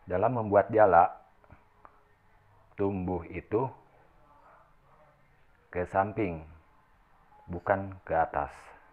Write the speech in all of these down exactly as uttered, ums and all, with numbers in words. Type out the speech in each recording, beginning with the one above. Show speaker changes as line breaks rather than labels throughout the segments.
Dalam membuat jala, tumbuh itu ke samping, bukan ke atas.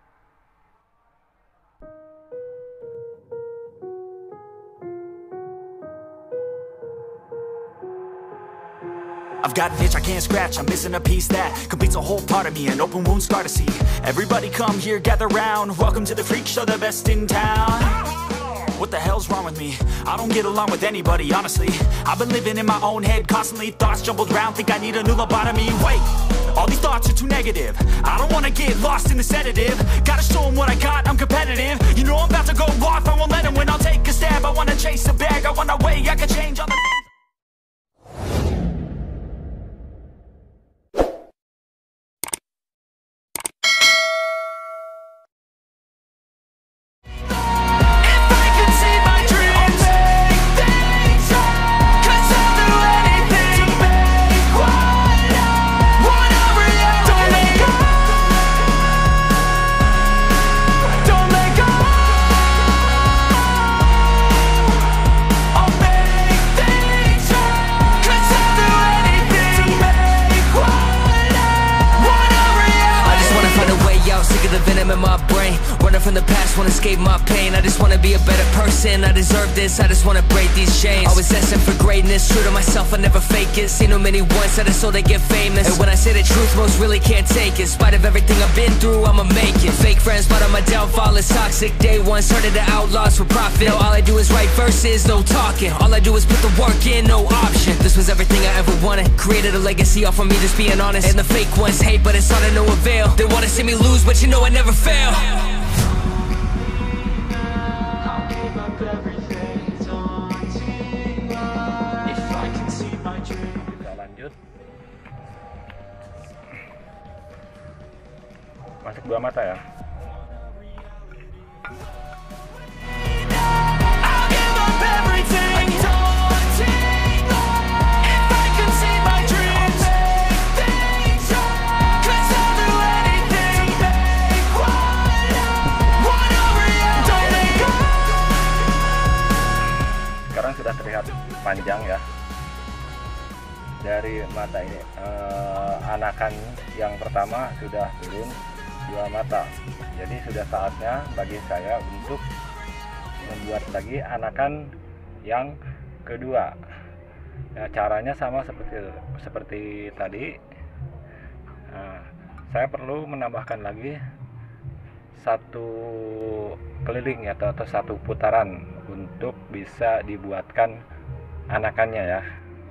I've got an itch I can't scratch, I'm missing a piece that completes a whole part of me, an open wound scar to see. Everybody come here, gather round, welcome to the freak show, the best in town. What the hell's wrong with me? I don't get along with anybody, honestly. I've been living in my own head constantly, thoughts jumbled round, think I need a new lobotomy. Wait, all these thoughts are too negative, I don't wanna get lost in the sedative. Gotta show them what I got, I'm competitive. You know I'm about to go off, I won't let them win, I'll take a stab. I wanna chase a bag, I wanna weigh, I can change all the things. In my brain, running from the past, wanna escape my pain. I just wanna be a better person, I deserve this, I just wanna break these chains. Always asking for greatness, true to myself, I never fake it. Seen too many once, I just so they get famous. And when I say the truth, most really can't take it. In spite of everything I've been through, I'ma make it. Fake friends, but on my downfall is toxic. Day one, started to outlaws for profit. Now all I do is write verses, no talking. All I do is put the work in, no option. This was everything I ever wanted, created a legacy off of me, just being honest. And the fake ones hate, but it's all to no avail. They wanna see me lose, but you know I never fail.
Kita lanjut. Masuk dua mata ya. Sudah terlihat panjang ya dari mata ini. Eh, anakan yang pertama sudah turun dua mata, jadi sudah saatnya bagi saya untuk membuat lagi anakan yang kedua. Ya, caranya sama seperti seperti tadi. Nah, saya perlu menambahkan lagi satu keliling ya, atau, atau satu putaran untuk bisa dibuatkan anakannya ya.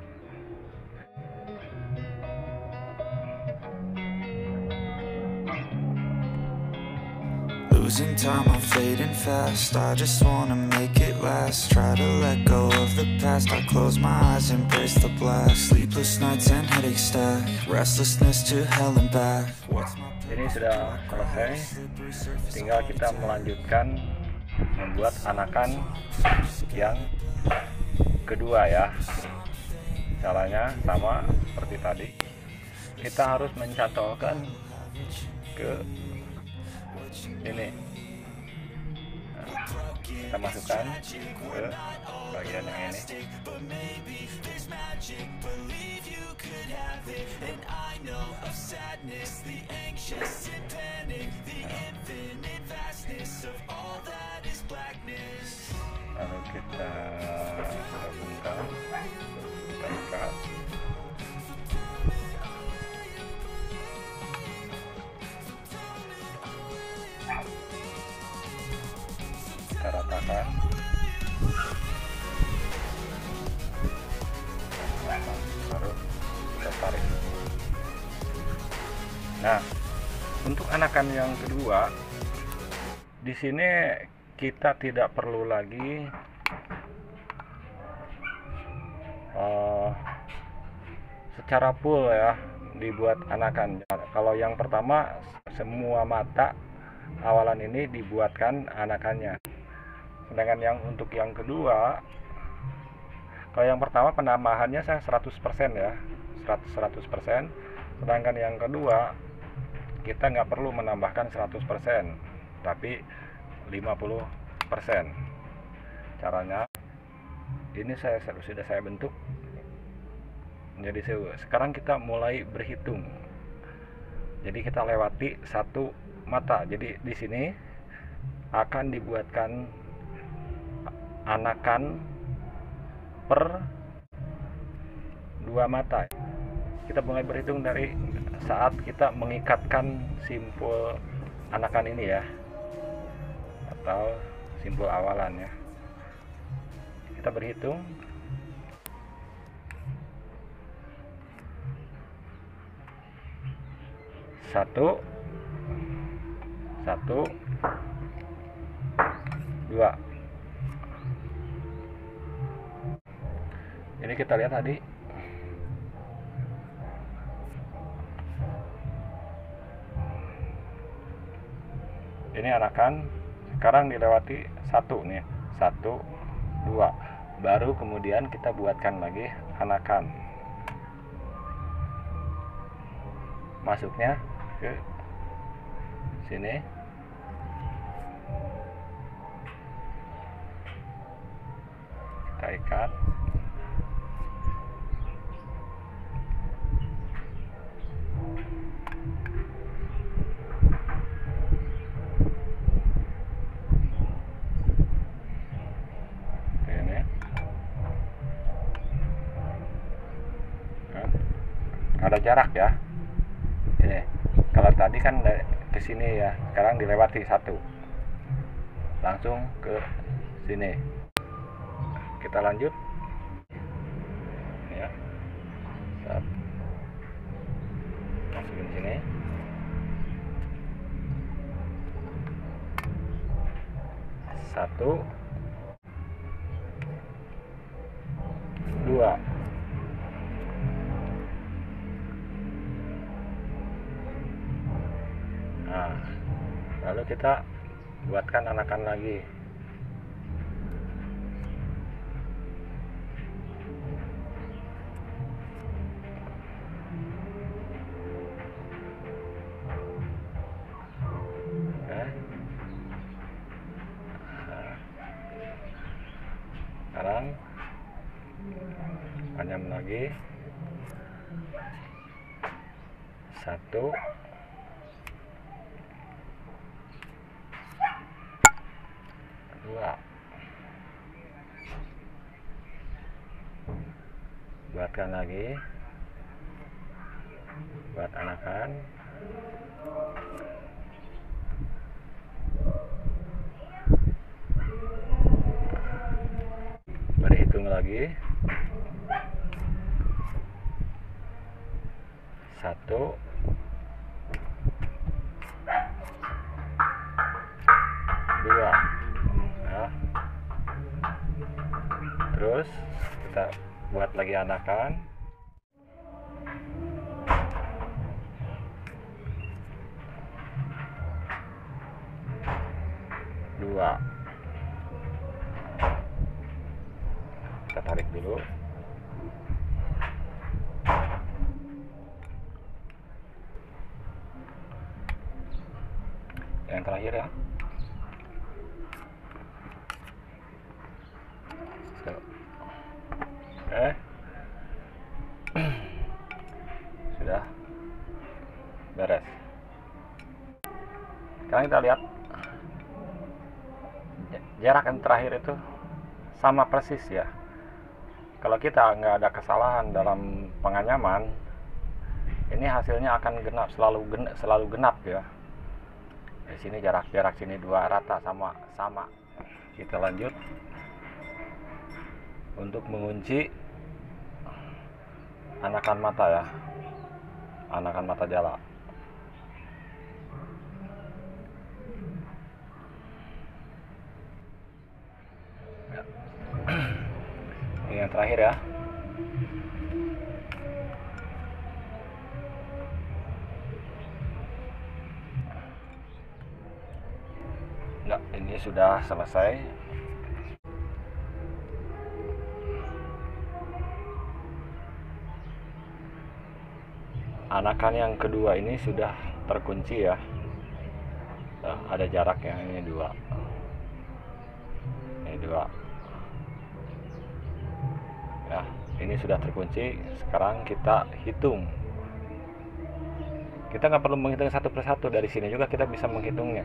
Losing time, I'm fading fast. I just wanna make it last. Try to let go of the past. I close my eyes, embrace the blast. Sleepless nights and headaches stack. Restlessness to hell and back.
Ini sudah selesai, tinggal kita melanjutkan membuat anakan yang kedua ya. Caranya sama seperti tadi, kita harus mencantolkan ke ini. Nah, kita masukkan ke bagian yang ini. Lalu kita gabungkan, kita ikat. Kita ratakan. Baru kita tarik. Nah, untuk anakan yang kedua, di sini kita tidak perlu lagi uh, secara full ya dibuat anakan. Kalau yang pertama semua mata awalan ini dibuatkan anakannya. Sedangkan yang untuk yang kedua, kalau yang pertama penambahannya saya seratus persen ya, seratus persen. Sedangkan yang kedua kita nggak perlu menambahkan seratus persen, tapi lima puluh persen. Caranya ini saya sudah saya bentuk menjadi sewu. Sekarang kita mulai berhitung. Jadi kita lewati satu mata. Jadi di sini akan dibuatkan anakan per dua mata. Kita mulai berhitung dari saat kita mengikatkan simpul anakan ini ya, atau simpul awalan ya. Kita berhitung satu satu dua. Ini kita lihat tadi ini anakan, sekarang dilewati satu nih, satu dua, baru kemudian kita buatkan lagi anakan, masuknya ke sini, kita ikat, ada jarak ya. Ini kalau tadi kan ke sini ya, sekarang dilewati satu, langsung ke sini. Kita lanjut ya, masukin sini, satu dua. Nah, lalu kita buatkan anakan lagi. Oke. Nah, sekarang panjang lagi, satu dua, buatkan lagi, buat anakan, berhitung lagi, satu dua. Terus kita buat lagi anakan, dua. Kita tarik dulu. Yang terakhir ya. Eh, sudah beres. Sekarang kita lihat jarak yang terakhir itu sama persis ya. Kalau kita nggak ada kesalahan dalam penganyaman, ini hasilnya akan genap, selalu genap, selalu genap ya. Di sini jarak-jarak sini dua rata sama sama. Kita lanjut untuk mengunci anakan mata ya, anakan mata jala. Ya. Ini yang terakhir ya. Nah, ini sudah selesai. Anakan yang kedua ini sudah terkunci ya. Nah, ada jaraknya, ini dua, ini dua. ini sudah terkunci. Sekarang kita hitung. Kita nggak perlu menghitung satu persatu, dari sini juga kita bisa menghitungnya.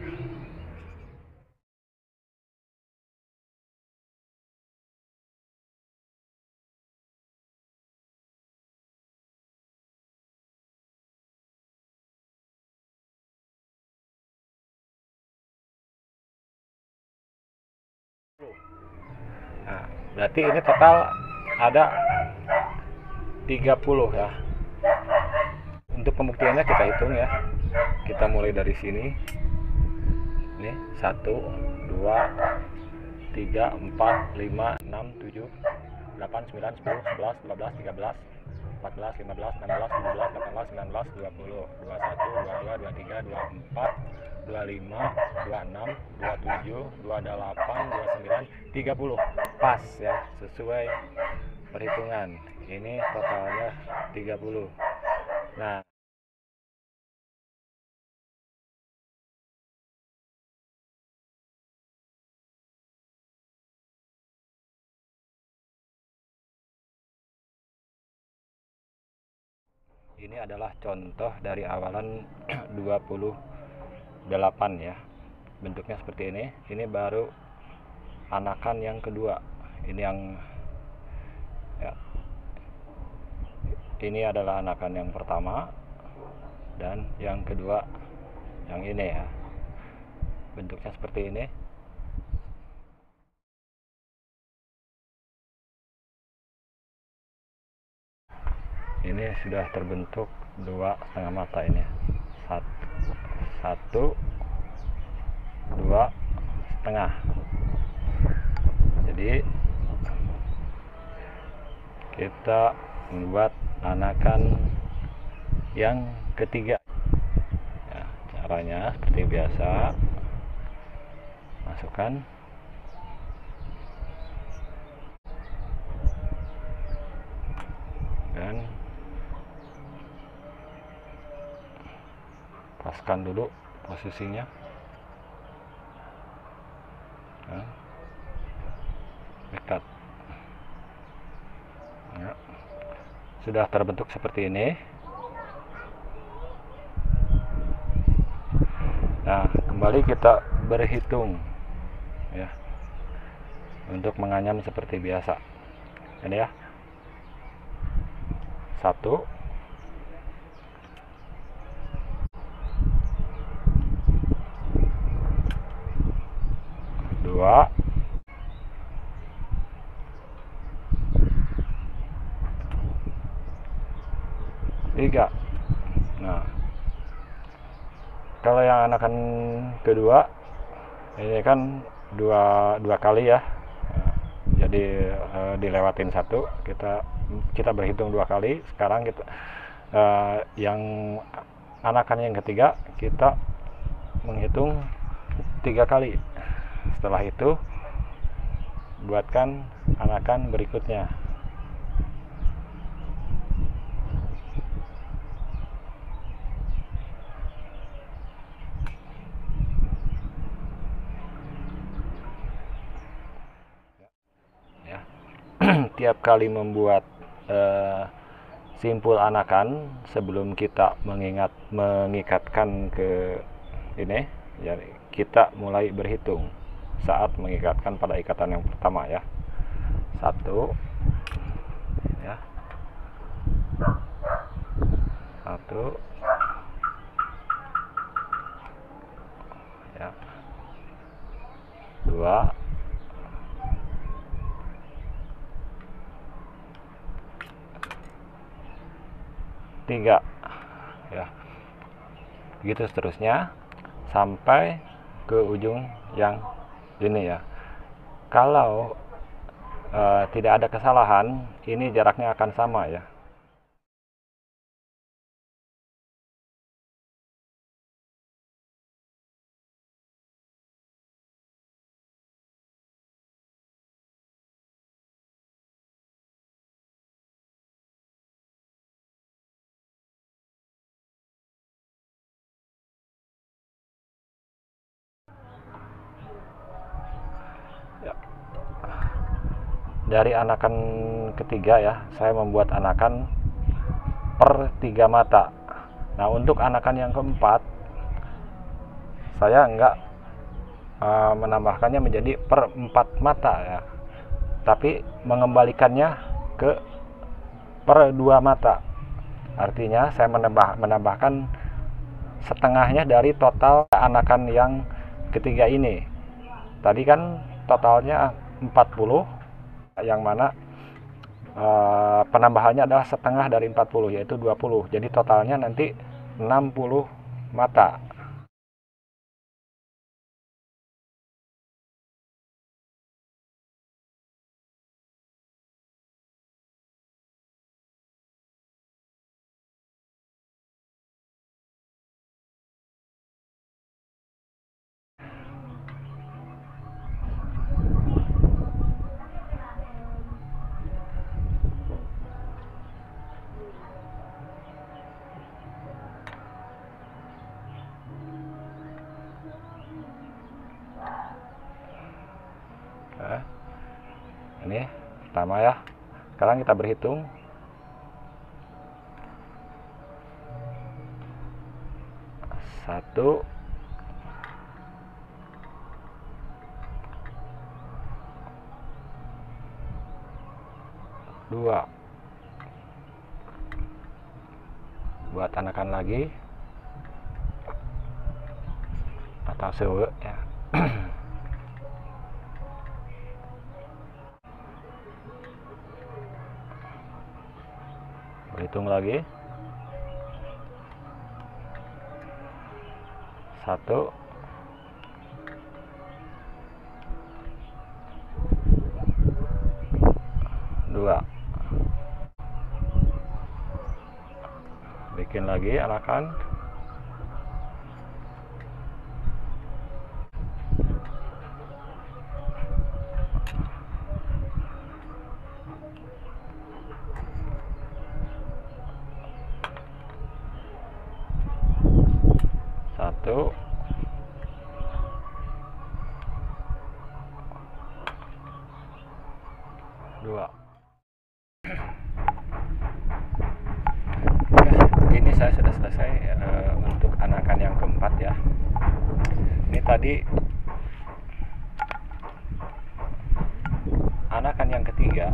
Nah, berarti ini total ada tiga puluh ya. Untuk pembuktiannya kita hitung ya. Kita mulai dari sini. Ini satu, dua, tiga, empat, lima, enam, tujuh, delapan, sembilan, sepuluh, sebelas, dua belas, tiga belas, empat belas, lima belas, enam belas, tujuh belas, delapan belas, sembilan belas, dua puluh, dua puluh satu, dua puluh dua, dua puluh tiga, dua puluh empat, dua puluh lima, dua puluh enam, dua puluh tujuh, dua puluh delapan, dua puluh sembilan, tiga puluh. Pas ya, sesuai perhitungan. Ini totalnya tiga puluh. Nah, ini adalah contoh dari awalan dua puluh delapan ya. Bentuknya seperti ini. Ini baru anakan yang kedua. Ini yang ya. Ini adalah anakan yang pertama dan yang kedua yang ini ya. Bentuknya seperti ini. Ini sudah terbentuk dua setengah mata ini. Satu, satu dua setengah. Jadi kita membuat anakan yang ketiga ya, caranya seperti biasa, masukkan dan paskan dulu posisinya ya, dekat ya. Sudah terbentuk seperti ini. Nah, kembali kita berhitung ya, untuk menganyam seperti biasa. Ini ya, satu, dua, tiga. Nah, kalau yang anakan kedua ini kan dua dua kali ya. Nah, jadi eh, dilewatin satu, kita kita berhitung dua kali. Sekarang kita eh, yang anakan yang ketiga kita menghitung tiga kali. Setelah itu buatkan anakan berikutnya. Ya. Tiap kali membuat uh, simpul anakan, sebelum kita mengingat mengikatkan ke ini, ya, kita mulai berhitung saat mengikatkan pada ikatan yang pertama ya. Satu ya, satu ya, dua, tiga ya, begitu seterusnya sampai ke ujung yang ini ya. Kalau uh, tidak ada kesalahan, ini jaraknya akan sama ya. Dari anakan ketiga ya, saya membuat anakan per tiga mata. Nah, untuk anakan yang keempat saya enggak uh, menambahkannya menjadi per empat mata ya, tapi mengembalikannya ke per dua mata. Artinya saya menambah, menambahkan setengahnya dari total anakan yang ketiga ini. Tadi kan totalnya empat puluh, yang mana uh, penambahannya adalah setengah dari empat puluh, yaitu dua puluh. Jadi totalnya nanti enam puluh mata. Nah, ini pertama ya. Sekarang kita berhitung. Satu, dua. Buat anakan lagi atau sewe ya. Berhitung lagi. Satu, dua. Bikin lagi anakan. Satu, dua. Ini saya sudah selesai uh, untuk anakan yang keempat ya. Ini tadi anakan yang ketiga.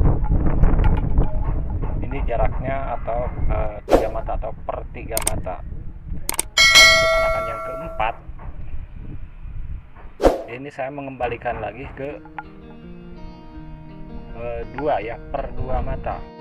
Ini jaraknya atau uh, tiga mata atau per tiga mata. Dan untuk anakan yang keempat, ini saya mengembalikan lagi ke uh, dua ya, per dua mata.